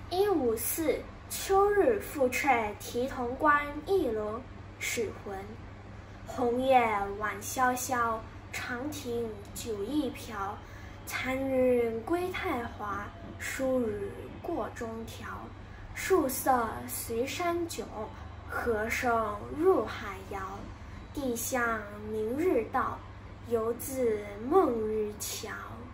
154秋日复却啼同关一楼始魂。红叶晚萧萧，长亭酒意飘。残云归太华，疏日过中条。树色随山迥，河声入海遥。地向明日到，犹自梦日桥。